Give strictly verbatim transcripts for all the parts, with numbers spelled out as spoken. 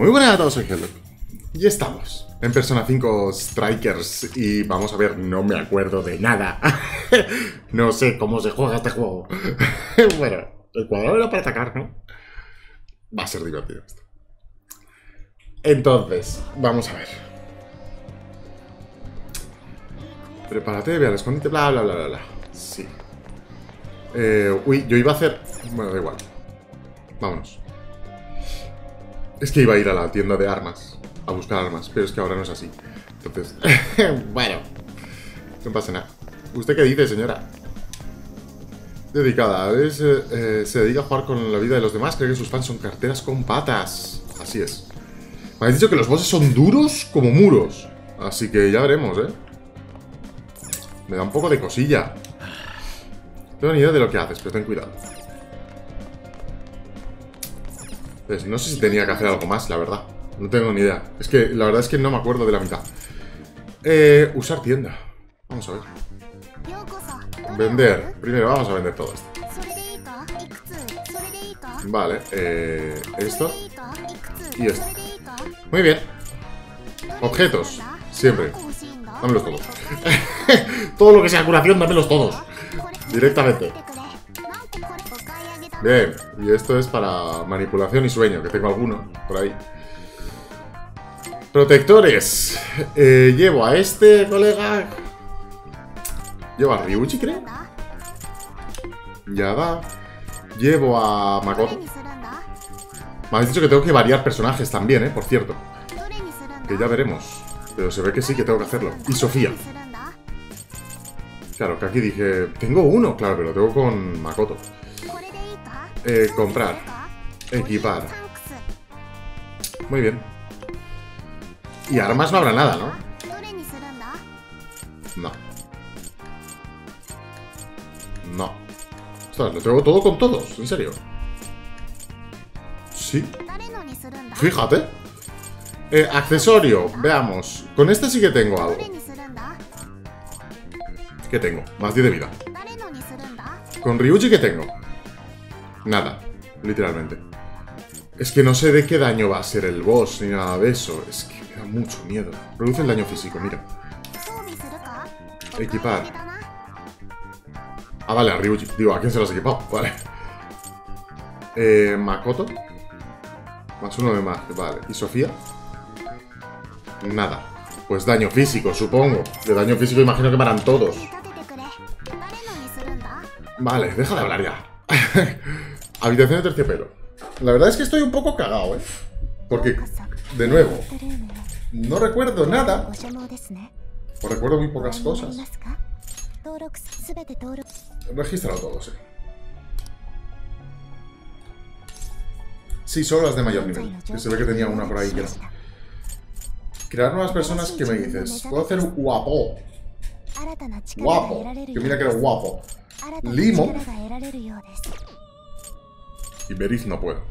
Muy buenas a todos, soy Hello. Y estamos en Persona cinco Strikers. Y vamos a ver, no me acuerdo de nada. No sé cómo se juega este juego. Bueno, el cuadrado era para atacar, ¿no? Va a ser divertido esto. Entonces, vamos a ver. Prepárate, ve al escondite, bla, bla, bla, bla, bla. Sí. Eh, uy, yo iba a hacer... Bueno, da igual. Vámonos. Es que iba a ir a la tienda de armas a buscar armas, pero es que ahora no es así. Entonces, bueno, no pasa nada. ¿Usted qué dice, señora? Dedicada, ¿ves? Eh, eh, se dedica a jugar con la vida de los demás. Cree que sus fans son carteras con patas. Así es. Me habéis dicho que los bosses son duros como muros. Así que ya veremos, ¿eh? Me da un poco de cosilla. No tengo ni idea de lo que haces, pero ten cuidado. Pues no sé si tenía que hacer algo más, la verdad. No tengo ni idea. Es que la verdad es que no me acuerdo de la mitad. Eh, usar tienda. Vamos a ver. Vender. Primero vamos a vender todo esto. Vale. Eh, esto. Y esto. Muy bien. Objetos. Siempre. Dámelos todos. Todo lo que sea curación, dámelos todos. Directamente. Bien, y esto es para manipulación y sueño, que tengo alguno por ahí. Protectores. Eh, llevo a este colega. Llevo a Ryuji, creo. Ya va. Llevo a Makoto. Me habéis dicho que tengo que variar personajes también, ¿eh? Por cierto. Que ya veremos. Pero se ve que sí que tengo que hacerlo. Y Sofía. Claro, que aquí dije... Tengo uno, claro, pero lo tengo con Makoto. Eh, comprar. Equipar. Muy bien. Y armas no habrá nada, ¿no? No. No. Ostras, lo tengo todo con todos, en serio. Sí. Fíjate. Eh, accesorio, veamos. Con este sí que tengo algo. ¿Qué tengo? Más diez de vida. Con Ryuji, ¿qué tengo? Nada, literalmente. Es que no sé de qué daño va a ser el boss ni nada de eso. Es que me da mucho miedo. Reduce el daño físico, mira. Equipar. Ah, vale, a Ryuji. Digo, ¿a quién se lo has equipado? Vale. Eh, Makoto. Más uno de más, vale. ¿Y Sofía? Nada. Pues daño físico, supongo. De daño físico imagino que paran todos. Vale, deja de hablar ya. Habitación de terciopelo. La verdad es que estoy un poco cagado, ¿eh? Porque, de nuevo, no recuerdo nada. O recuerdo muy pocas cosas. Regístralo todo, sí. Sí, solo las de mayor nivel. Que se ve que tenía una por ahí que no. Crear nuevas personas, ¿qué me dices? Puedo hacer guapo. Guapo. Que mira que era guapo. Limo. Y Beriz no puedo.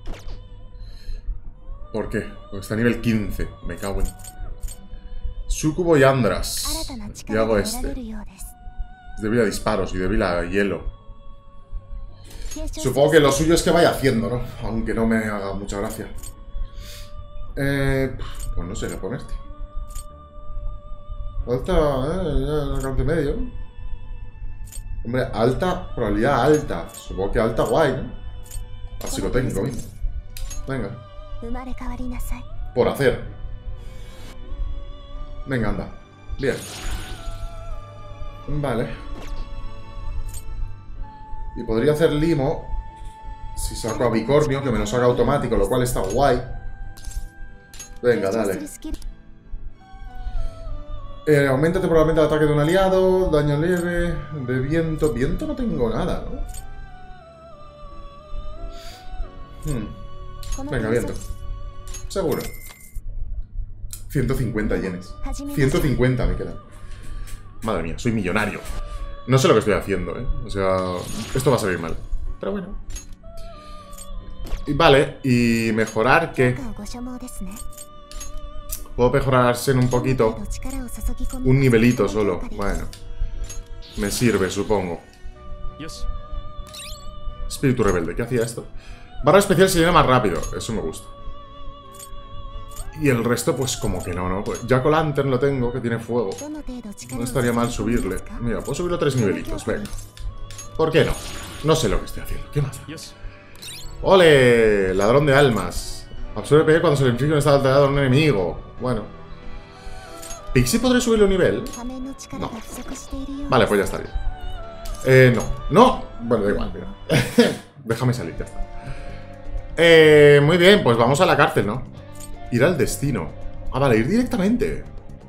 ¿Por qué? Porque está a nivel quince. Me cago en... Sucubo y Andras. Y hago este. Es débil a disparos y débil a hielo. Supongo que lo suyo es que vaya haciendo, ¿no? Aunque no me haga mucha gracia. Eh... Pues no sé qué ponerte. Alta... Eh, alcance medio. Hombre, alta... Probabilidad alta. Supongo que alta guay, ¿no? Así lo tengo mismo. Venga. Por hacer. Venga, anda. Bien. Vale. Y podría hacer limo si saco a bicornio, que me lo saca automático, lo cual está guay. Venga, dale. Eh, aumentate probablemente el ataque de un aliado. Daño leve. De viento. Viento no tengo nada, ¿no? Hmm. Venga, viento. Seguro. ciento cincuenta yenes. ciento cincuenta me quedan. Madre mía, soy millonario. No sé lo que estoy haciendo, ¿eh? O sea, esto va a salir mal. Pero bueno. Y vale, y mejorar, ¿qué? Puedo mejorarse en un poquito. Un nivelito solo. Bueno. Me sirve, supongo. Espíritu rebelde, ¿qué hacía esto? Barra especial se llena más rápido. Eso me gusta. Y el resto, pues como que no, ¿no? Pues Jack o' Lantern lo tengo, que tiene fuego. No estaría mal subirle. Mira, puedo subirlo tres nivelitos, venga. ¿Por qué no? No sé lo que estoy haciendo. ¿Qué más? ¡Ole! Ladrón de almas. Absorbe P cuando se le inflige un estado alterado a un enemigo. Bueno. ¿Pixie podré subirle un nivel? No. Vale, pues ya estaría. Eh, no. ¡No! Bueno, da igual, mira. Déjame salir, ya está. Eh, muy bien, pues vamos a la cárcel, ¿no? Ir al destino. Ah, vale, ir directamente.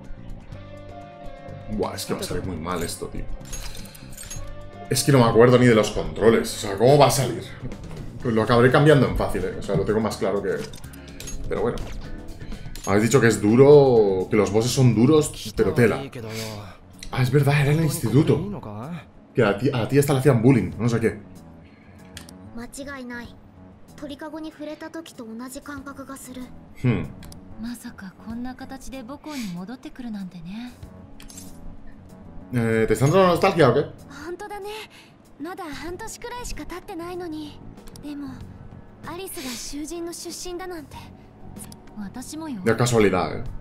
Buah, es que va a salir muy mal esto, tío. Es que no me acuerdo ni de los controles. O sea, ¿cómo va a salir? Pues lo acabaré cambiando en fácil, ¿eh? O sea, lo tengo más claro que... Pero bueno. Habéis dicho que es duro... Que los bosses son duros, pero tela. Ah, es verdad, era en el instituto. Que a la tía, a la tía esta le hacían bullying, no sé qué. Hmm. Eh, ¿Te están dando nostalgia o qué? De casualidad, eh.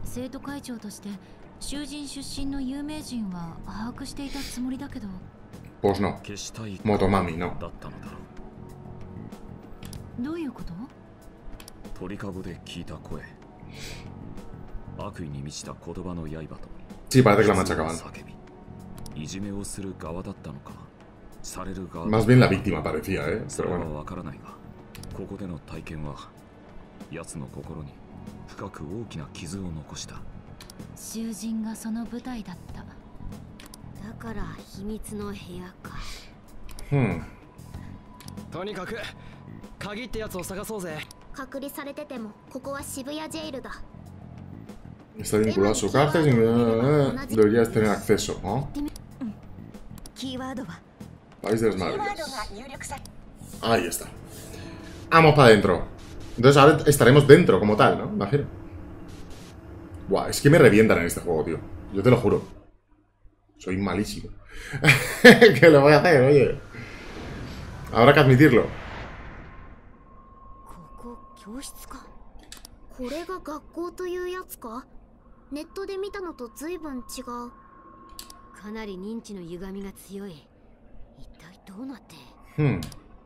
Pues no. Motomami, no. Sí, parece que la machacaban. Más bien la víctima parecía, eh. Pero bueno. Hmm. Está vinculado a su cárcel y deberías tener acceso, ¿no? País de las maravillas. Ahí está. Vamos para adentro. Entonces ahora estaremos dentro como tal, ¿no? Imagino. Buah, es que me revientan en este juego, tío. Yo te lo juro. Soy malísimo. ¿Qué lo voy a hacer, oye? Habrá que admitirlo. Hmm.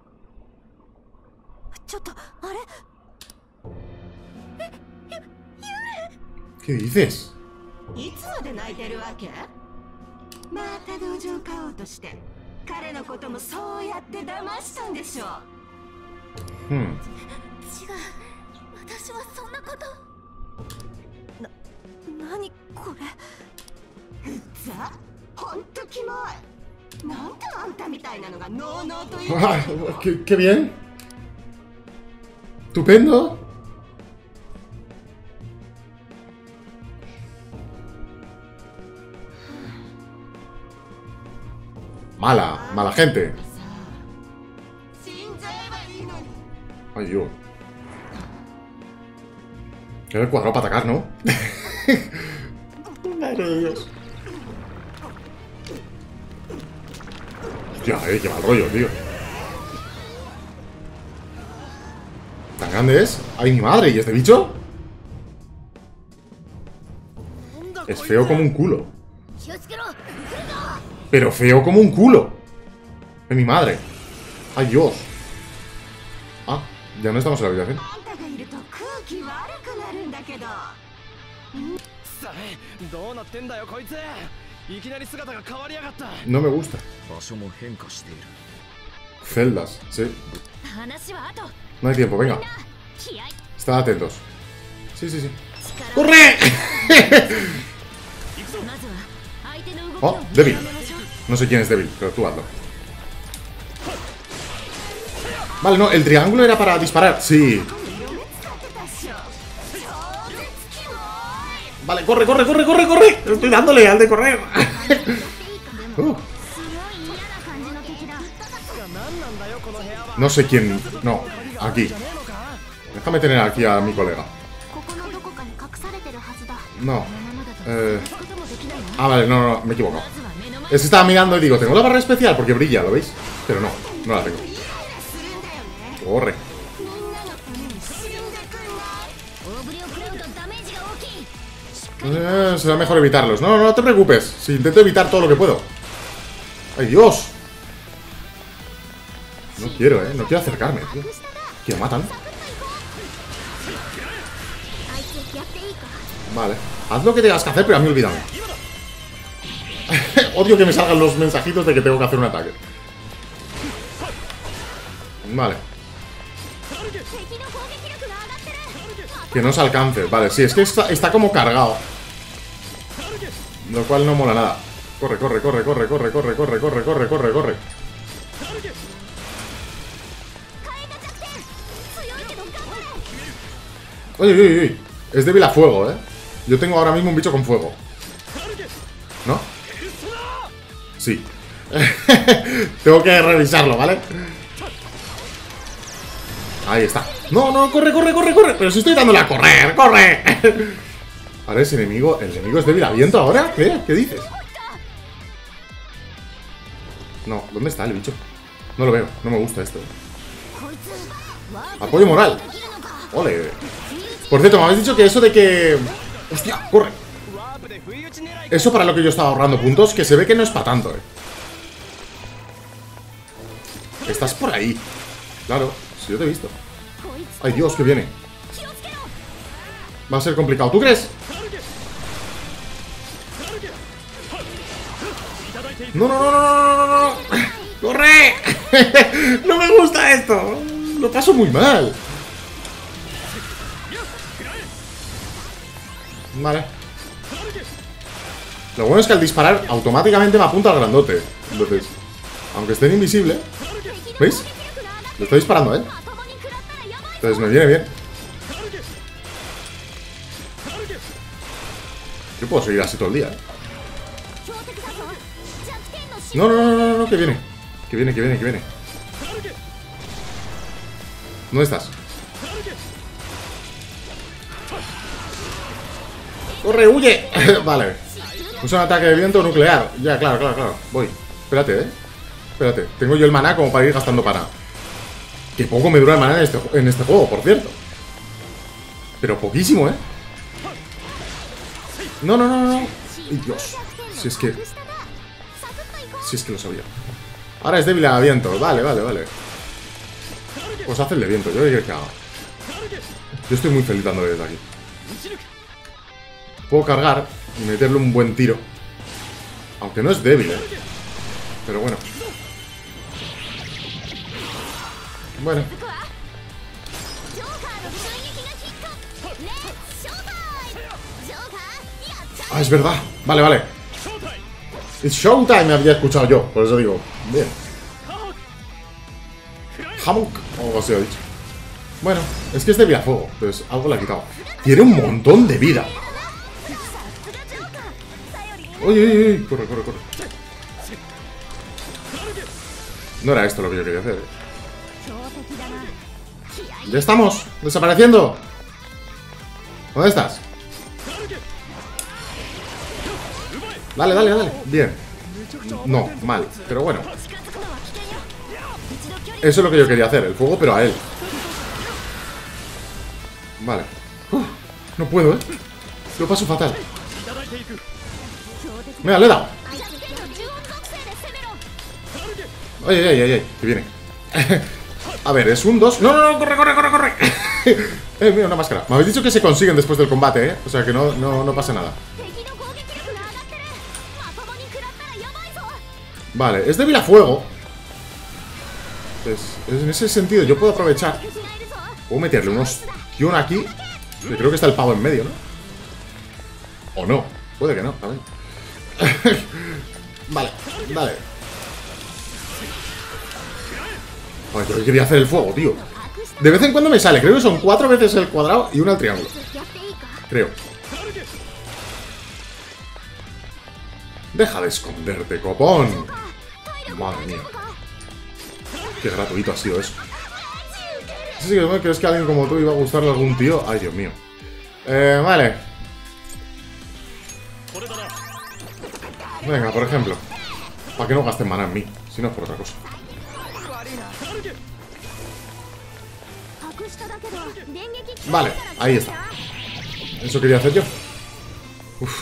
¿Qué dices? Hmm. Ah, qué, qué bien. Estupendo. Mala, mala gente. Ay, yo. Era el cuadrado para atacar, ¿no? Madre de Dios. Hostia, eh, qué mal rollo, tío. ¿Tan grande es? ¡Ay, mi madre! ¿Y este bicho? Es feo como un culo. Pero feo como un culo. ¡Ay, mi madre! ¡Ay, Dios! Ah, ya no estamos en la habitación. No me gusta. Celdas, sí. No hay tiempo, venga. Estad atentos. Sí, sí, sí. ¡Corre! Oh, débil. No sé quién es débil, pero tú hazlo. Vale, no, el triángulo era para disparar. Sí. Vale, corre, corre, corre, corre, corre. Estoy dándole al de correr. uh. No sé quién. No, aquí. Déjame tener aquí a mi colega. No. Eh... Ah, vale, no, no, me he equivocado. Es que estaba mirando y digo, tengo la barra especial porque brilla, ¿lo veis? Pero no, no la tengo. Corre. Eh, será mejor evitarlos. No, no, no te preocupes. Si intento evitar todo lo que puedo. ¡Ay, Dios! No quiero, eh. No quiero acercarme, tío. Que me matan. Vale. Haz lo que tengas que hacer, pero a mí olvídame. Odio que me salgan los mensajitos de que tengo que hacer un ataque. Vale. Que no se alcance. Vale, sí, es que está, está como cargado. Lo cual no mola nada. Corre, corre, corre, corre, corre, corre, corre, corre, corre, corre, corre. Uy, uy, uy. Es débil a fuego, eh. Yo tengo ahora mismo un bicho con fuego. ¿No? Sí. Tengo que revisarlo, ¿vale? Ahí está. No, no, corre, corre, corre, corre. Pero si estoy dándole a correr, corre. Ahora ese enemigo, ¿el enemigo es débil a viento ahora? ¿Qué? ¿Qué dices? No, ¿dónde está el bicho? No lo veo, no me gusta esto. Apoyo moral. Ole. Por cierto, me habéis dicho que eso de que... ¡Hostia! ¡Corre! Eso para lo que yo estaba ahorrando puntos, que se ve que no es para tanto, eh. Estás por ahí. Claro, si yo te he visto. ¡Ay, Dios, que viene! Va a ser complicado, ¿tú crees? ¡No, no, no, no, no, no, no! ¡Corre! ¡No me gusta esto! Lo paso muy mal. Vale. Lo bueno es que al disparar automáticamente me apunta al grandote. Entonces, aunque esté invisible, ¿veis? Le estoy disparando, ¿eh? Entonces me viene bien. Yo puedo seguir así todo el día, ¿eh? No, no, no, no, no, que viene. Que viene, que viene, que viene. ¿Dónde estás? ¡Corre, huye! Vale. Usa un ataque de viento nuclear. Ya, claro, claro, claro. Voy. Espérate, eh. Espérate. Tengo yo el maná como para ir gastando maná. Que poco me dura el maná en este, en este juego, por cierto. Pero poquísimo, eh. No, no, no, no. Ay, Dios. Si es que... Si es que lo sabía. Ahora es débil a viento. Vale, vale, vale. Pues haz el de viento. Yo qué que haga. Yo estoy muy feliz dándole desde aquí. Puedo cargar y meterle un buen tiro. Aunque no es débil, eh. Pero bueno. Bueno. Ah, es verdad. Vale, vale. It's showtime, me había escuchado yo. Por eso digo, bien. Hammock, o algo así ha dicho. Bueno, es que es débil a fuego. Entonces algo le ha quitado. Tiene un montón de vida. Uy, uy, uy, corre, corre, corre. No era esto lo que yo quería hacer, ¿eh? Ya estamos, desapareciendo. ¿Dónde estás? Dale, dale, dale. Bien. No, mal, pero bueno. Eso es lo que yo quería hacer, el fuego, pero a él. Vale. Uf, no puedo, ¿eh? Lo paso fatal. Mira, le he dado. Ay, ay, ay, ay, que viene. A ver, es un dos. No, no, no, corre, corre, corre, corre. Eh, mira, una máscara. Me habéis dicho que se consiguen después del combate, ¿eh? O sea que no, no, no pasa nada. Vale, es débil a fuego. Entonces, en ese sentido yo puedo aprovechar. Puedo meterle unos ostión aquí. Que creo que está el pavo en medio, ¿no? O no, puede que no, también. Vale, dale. Ay, yo quería hacer el fuego, tío. De vez en cuando me sale, creo que son cuatro veces el cuadrado y una al triángulo. Creo. Deja de esconderte, copón. Madre mía. Qué gratuito ha sido eso. Sí, sí, ¿crees que a alguien como tú iba a gustarle a algún tío? Ay, Dios mío. Eh, vale. Venga, por ejemplo. Para que no gasten maná en mí, si no es por otra cosa. Vale, ahí está. Eso quería hacer yo. Uf.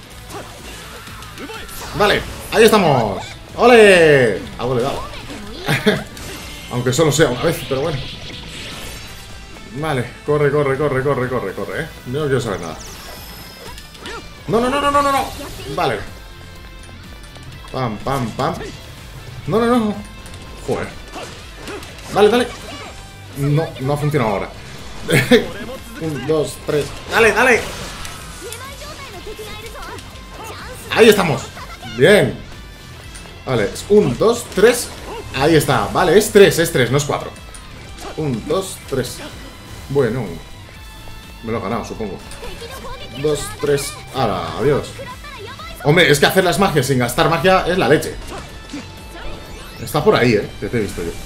Vale, ahí estamos. ¡Ole! Algo le he dado. Aunque solo sea una vez, pero bueno. Vale, corre, corre, corre, corre, corre, corre, ¿eh? Yo no quiero saber nada. No, no, no, no, no, no, no. Vale. Pam, pam, pam. No, no, no. Joder. Vale, dale. No, no ha funcionado ahora. Un, dos, tres. Dale, dale. Ahí estamos. Bien. Vale, es un, dos, tres. Ahí está. Vale, es tres, es tres, no es cuatro. Un, dos, tres. Bueno. Me lo he ganado, supongo. Dos, tres. ¡Hala! Adiós. Hombre, es que hacer las magias sin gastar magia es la leche. Está por ahí, ¿eh? Que te he visto yo.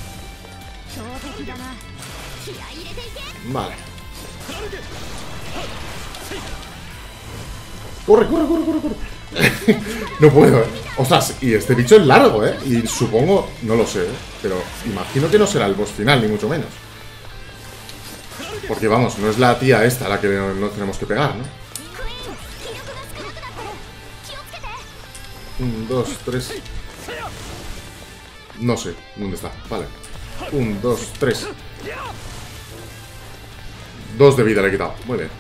Vale. Corre, corre, corre, corre, corre. No puedo, ¿eh? Ostras, y este bicho es largo, ¿eh? Y supongo, no lo sé, ¿eh? Pero imagino que no será el boss final, ni mucho menos. Porque vamos, no es la tía esta a la que nos tenemos que pegar, ¿no? Un, dos, tres. No sé dónde está, vale. Un, dos, tres. Dos de vida le he quitado, muy bien.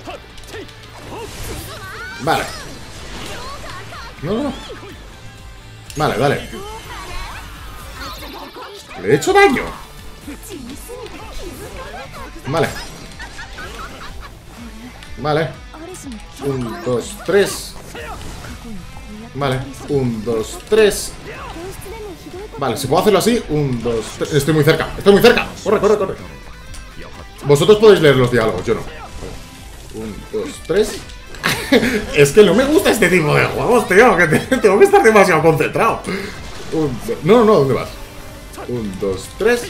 Vale. No, no, no. Vale, dale. Le he hecho daño. Vale. Vale. Un, dos, tres. Vale. Un, dos, tres. Vale, si puedo hacerlo así. Un, dos, tres. Estoy muy cerca. Estoy muy cerca. Corre, corre, corre. Vosotros podéis leer los diálogos, yo no. Un, dos, tres. Es que no me gusta este tipo de juegos, tío. Que te, tengo que estar demasiado concentrado. Un, dos, no, no, ¿dónde vas? Un, dos, tres.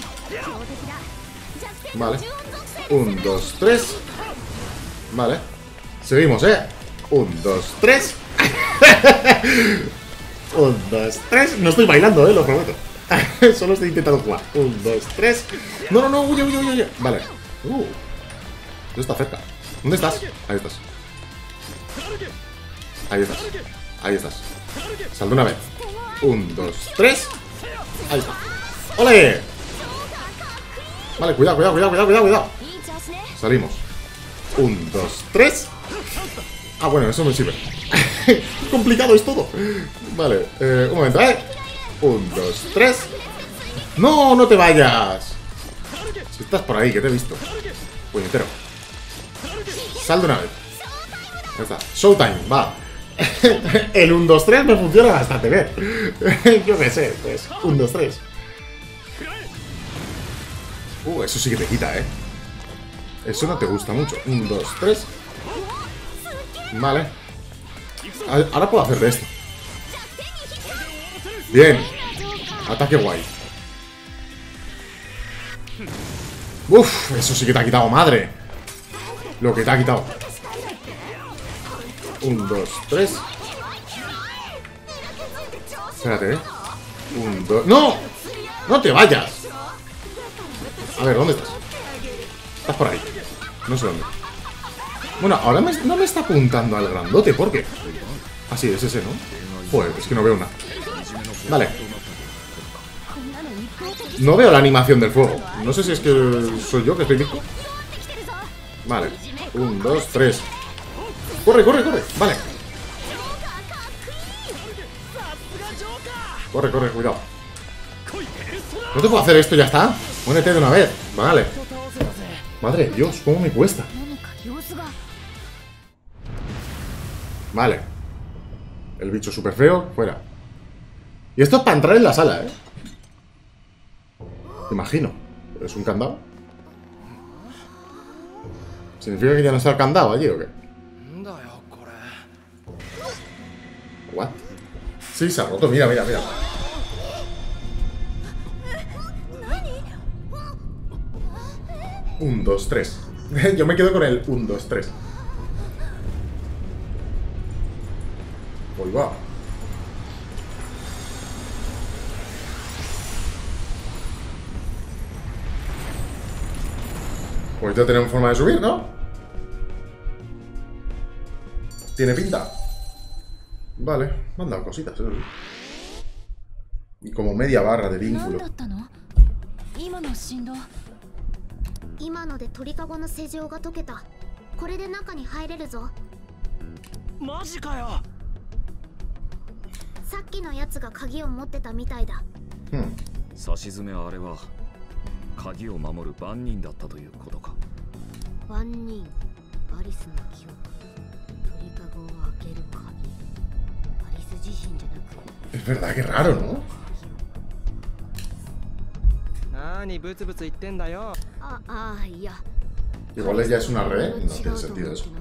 Vale. Un, dos, tres. Vale. Seguimos, ¿eh? Un, dos, tres. Un, dos, tres. No estoy bailando, ¿eh? Lo prometo. Solo estoy intentando jugar. Un, dos, tres. No, no, no. Huye, huye, huye. Vale. Uh. Está cerca. ¿Dónde estás? Ahí estás. Ahí estás. Ahí estás. Sal de una vez. Un, dos, tres. Ahí está. ¡Ole! Vale, cuidado, cuidado, cuidado, cuidado, cuidado, cuidado. Salimos. Un, dos, tres. Ah, bueno, eso me sirve. Complicado es todo. Vale, eh, un momento, ¿eh? Un, dos, tres. ¡No, no te vayas! Si estás por ahí, que te he visto. Puñetero. Sal de una vez. Ahí está. Showtime, va. El uno, dos, tres me funciona bastante bien. Yo qué sé, pues. uno, dos, tres. Uh, eso sí que te quita, ¿eh? Eso no te gusta mucho. uno, dos, tres. Vale. Ahora puedo hacer de esto. Bien. Ataque guay. Uf, eso sí que te ha quitado, madre. Lo que te ha quitado. Un, dos, tres. Espérate, ¿eh? Un, dos... ¡No! ¡No te vayas! A ver, ¿dónde estás? Estás por ahí. No sé dónde. Bueno, ahora me, no me está apuntando al grandote. ¿Por qué? Ah, sí, es ese, ¿no? Joder, es que no veo nada. Vale. No veo la animación del fuego. No sé si es que soy yo que estoy disco. Vale. Un, dos, tres. Corre, corre, corre. Vale. Corre, corre, cuidado. ¿No te puedo hacer esto y ya está? Muérete de una vez. Vale. Madre de Dios, cómo me cuesta. Vale. El bicho súper feo, fuera. Y esto es para entrar en la sala, ¿eh? Imagino. ¿Es un candado? ¿Significa que ya no está el candado allí o qué? ¿What? Sí, se ha roto, mira, mira, mira. Un, dos, tres. Yo me quedo con el un, dos, tres. Uy, va. Pues ya tenemos forma de subir, ¿no? ¿Tiene pinta? Vale, me han dado cositas, ¿eh? Y como media barra de vínculo. 今ので鳥かごの施錠が解けた。これで中に入れるぞ。 マジかよ。 さっきのやつが鍵を持ってたみたいだ。 うん。 差し詰めあれは鍵を守る番人だったということか。 番人、アリスの記憶、鳥かごを開ける鍵。アリス自身じゃなく。 Es verdad que raro, ¿no? 何ブツブツ言ってんだよ。 ああ、いや。 Igual ella es una re, no tiene sentido eso.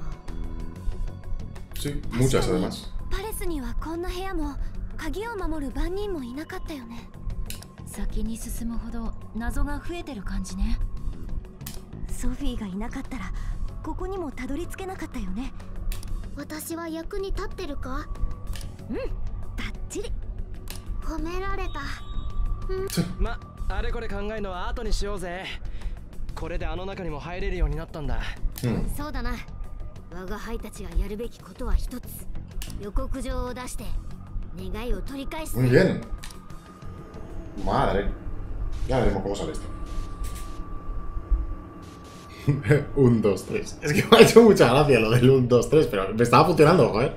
Sí, muchas además. パレスにはこんな部屋も鍵を守る番人もいなかったよね。先に進むほど謎が増えてる感じね。ソフィーがいなかったらここにもたどり着けなかったよね。私は役に立ってるか？うん、バッチリ。褒められた。 ま、あれこれ考えるのは後にしようぜ。これであの中にも入れるようになったんだ。 うん、 そうだな。我が輩たちがやるべきことは一つ。予告状を出して願いを取り返す。 Muy bien. Madre. Ya veremos cómo sale esto. un, dos, tres. Es que me ha hecho mucha gracia lo del un, dos, tres, pero me estaba funcionando, joder.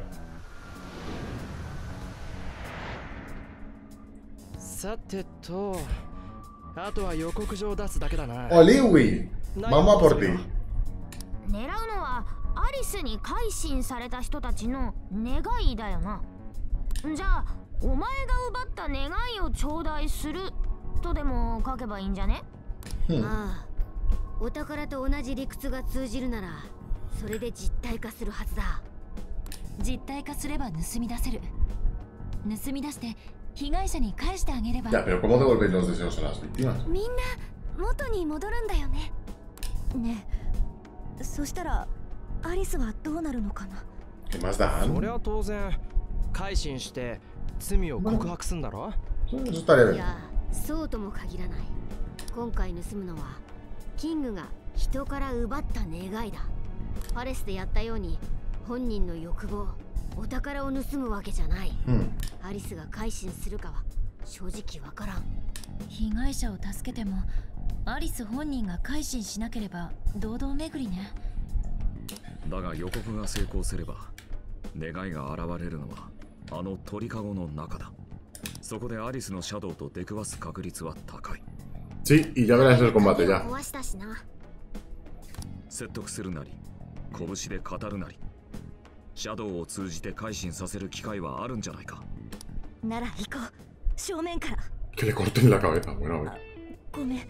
さてと、あとは予告状を出すだけだな。 Oliwi, vamos a por ti. 狙うのはアリスに改心された人たちの願いだよな。じゃあお前が奪った願いを頂戴するとでも書けばいいんじゃね？ああ、お宝と同じ理屈が通じるならそれで実体化するはずだ。実体化すれば盗み出せる。盗み出して被害者に返してあげれば。 Ya, pero ¿cómo devolvéis los deseos a las víctimas? みんな元に戻るんだよね。ねえ、そしたらアリスはどうなるのかな。 ¿Qué más dan? それは当然改心して罪を告白すんだろ。 Eso estaría い bien. や、そうとも限らない。今回盗むのはキングが人から奪った願いだ。パレスでやったように本人の欲望、お宝を盗むわけじゃない。 うん、 アリスが改心するかは正直わからん。 被害者を助けてもアリス本人が改心しなければ堂々巡りね。 だが予告が成功すれば願いが現れるのはあの鳥かごの中だ。そこでアリスのシャドウと出くわす確率は高い。 Sí, y ya verás el combate ya. 壊したしな。 説得するなり拳で語るなりシャドウを通じて改心させる機会はあるんじゃないか。 なら行こう。正面から。 Que le corten la cabeza. Bueno, a ver. ごめん。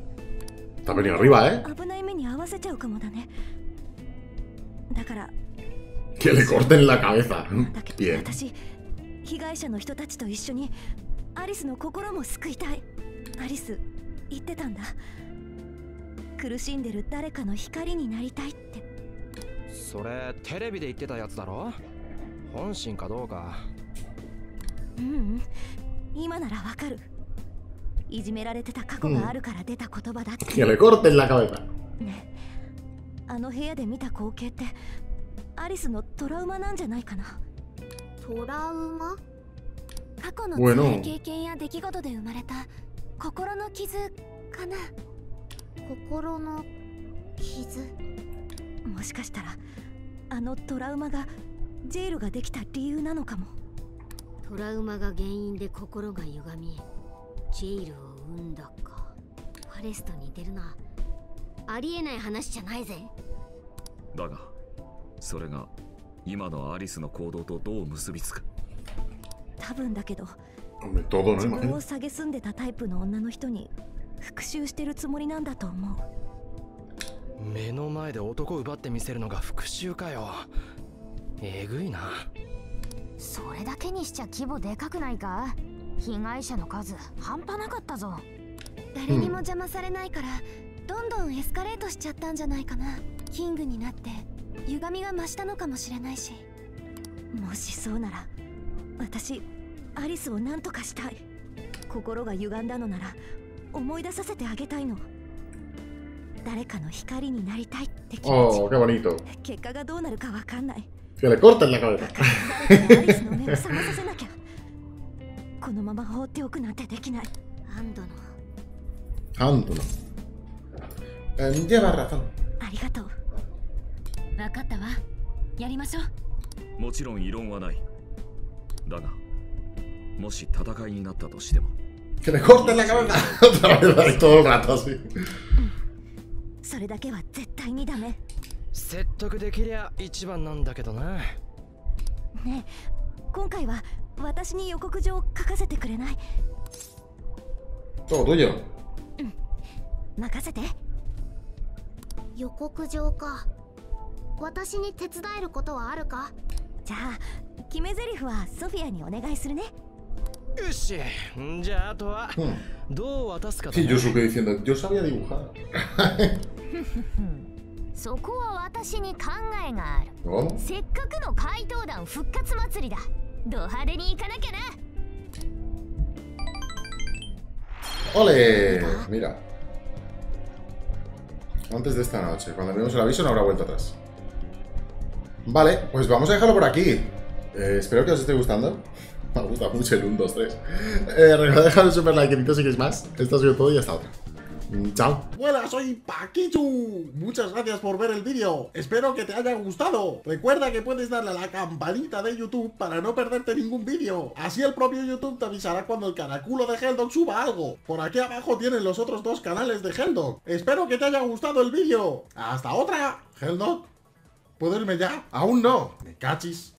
Está venido arriba, ¿eh? 危ない目に合わせちゃうかもだね。だから。 Que le corten la cabeza. Bien. 私、被害者の人たちと一緒にアリスの心も救いたい。アリス言ってたんだ。苦しんでる誰かの光になりたいって。 それテレビで言ってたやつだろ。本心かどうか。 うんうん、今ならわかる。いじめられてた過去があるから出た言葉だって。 Que le corten la cabeza. ね、あの部屋で見た光景ってアリスのトラウマなんじゃないかな。トラウマ？過去の辛い経験や出来事で生まれた心の傷かな。心の傷？もしかしたらあのトラウマがジェイルができた理由なのかも。トラウマが原因で心が歪みジェイルを生んだか。ファレストに似てるな。ありえない話じゃないぜ。 だがそれが今のアリスの行動とどう結びつく？ 多分だけど、 Hombre, todo, ¿no? 自分 Imagino. を蔑んでたタイプの女の人に復讐してるつもりなんだと思う。 目の前で男を奪ってみせるのが復讐かよ。えぐいな。 それだけにしちゃ規模でかくないか？被害者の数半端なかったぞ。誰にも邪魔されないから、どんどんエスカレートしちゃったんじゃないかな。キングになって歪みが増したのかもしれないし。もしそうなら私アリスを何とかしたい。心が歪んだのなら思い出させてあげたいの。誰かの光になりたいって気持ち。 Oh, qué bonito. 結果がどうなるかわかんない。 Que le corten la cabeza. Ando no. Eh, lleva razón. 分かったわ。やりましょう。 もちろん異論はない。だが、もし戦いになったとしても。 Que le corten la cabeza otra vez ahí todo el rato así. それだけは絶対にダメ。 説得できりゃ一番なんだけどな。 ねえ、今回は私に予告状を書かせてくれない？ Todo tuyo. うん、任せて。予告状か。私に手伝えることはあるか？じゃあ決め台詞はソフィアにお願いするね。 よし、じゃああとはどう渡すかだね。 Sí, yo supe diciendo, yo sabía dibujar. そこは私に考えがある。 ¿Cómo? せっかくの怪盗団復活祭りだ。ド派手に行かなきゃな。 ¡Ole! Mira. Antes de esta noche, cuando vimos el aviso no habrá vuelta atrás. Vale, pues vamos a dejarlo por aquí. Eh, espero que os esté gustando. Me gusta mucho el uno, dos, tres. Eh, Recordad dejar un super like si queréis más. Esto ha sido todo y hasta otra. Chao. Hola, soy Paquichu. Muchas gracias por ver el vídeo. Espero que te haya gustado. Recuerda que puedes darle a la campanita de YouTube para no perderte ningún vídeo. Así el propio YouTube te avisará cuando el caraculo de Helldog suba algo. Por aquí abajo tienen los otros dos canales de Helldog. Espero que te haya gustado el vídeo. Hasta otra. Helldog, ¿puedo irme ya? Aún no. Me cachis.